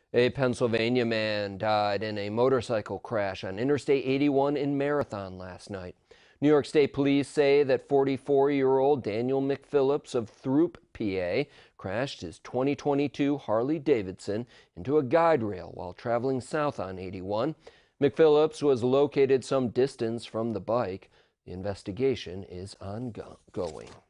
A Pennsylvania man died in a motorcycle crash on Interstate 81 in Marathon last night. New York State Police say that 44-year-old Daniel McPhillips of Throop, PA, crashed his 2022 Harley-Davidson into a guide rail while traveling south on 81. McPhillips was located some distance from the bike. The investigation is ongoing.